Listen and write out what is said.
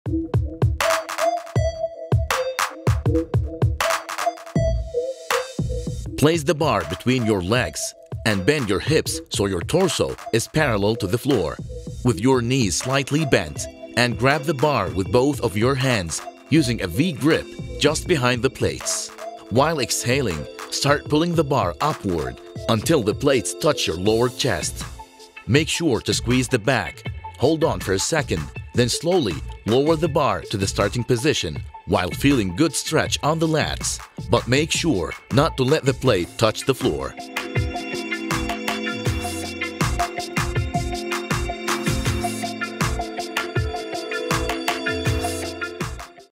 Place the bar between your legs and bend your hips so your torso is parallel to the floor, with your knees slightly bent, and grab the bar with both of your hands using a V grip just behind the plates. While exhaling, start pulling the bar upward until the plates touch your lower chest. Make sure to squeeze the back. Hold on for a second, then slowly lower the bar to the starting position while feeling good stretch on the lats, but make sure not to let the plate touch the floor.